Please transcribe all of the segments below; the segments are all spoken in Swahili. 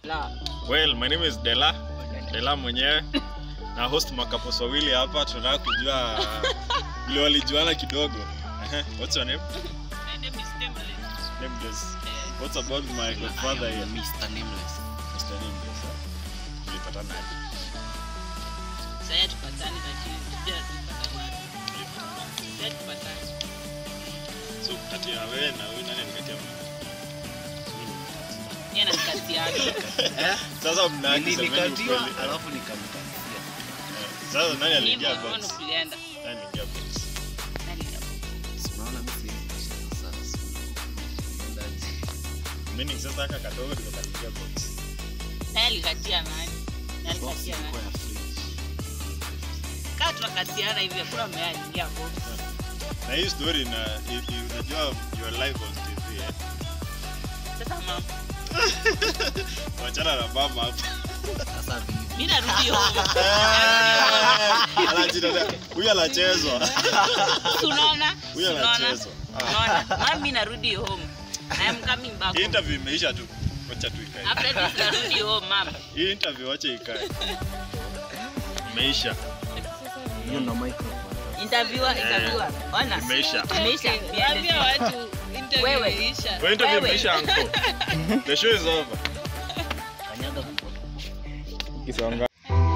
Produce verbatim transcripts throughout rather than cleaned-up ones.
La. Well, my name is Dela. Dela mwenyewe. Na host makapos wawili hapa tunataka kujua ile walijuana kidogo. What's your name? My name is Nameless. Nameless. What's about my godfather here? Mister Nameless. Mister Nameless. Tulipatana aje? Sasa tupatane lakini tujia tupatane. Sasa tupatane. So kati ya wewe na wewe nani nikatia mimi? Yeye anakatiana. Eh? Sasa mnaki Mimi nikatiwa alafu nikamkatia. Sasa nani aliingia box? Nani kulienda? Nani aliingia box? Nani aliingia? Unaona mimi sasa. Mimi sasa aka kadogo nikaingia box. Nani alikatia nani? Nani alikatia nani? Kama tunakatiana hivi hakuna mmoja aliingia box. Na hii story na unajua you are live on T V eh. Sasa mama. Wachana na mama hapa. Sasa vipi? Mimi narudi home. Anajidada. Huyu anachezwa. Unaona? Huyu anachezwa. Unaona? Mama mimi narudi home. I am coming back. Hii interview imeisha tu. Acha tu ikae. After this narudi home mama. Hii interview acha ikae. Imeisha. Hiyo na microphone. Interviewer, interviewer. Ona. Imeisha. Imeisha. Ambia watu interview Wewe. imeisha. Kwa interview Wewe. imeisha uncle. The show is over. Kanyaga mkono. Kisonga.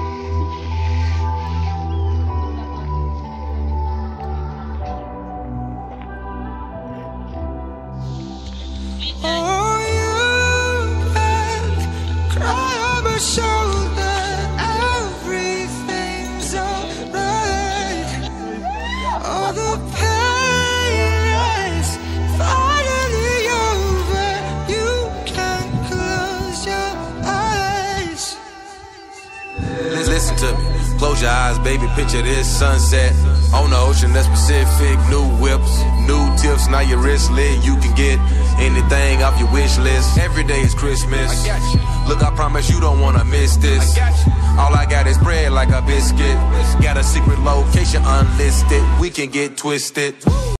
Listen to me, close your eyes, baby, picture this sunset on the ocean, that's Pacific. New whips, new tips, now your wrist lit. You can get anything off your wish list. Every day is Christmas. I got you. Look, I promise you don't wanna miss this. I got you. All I got is bread like a biscuit. Got a secret location unlisted, we can get twisted.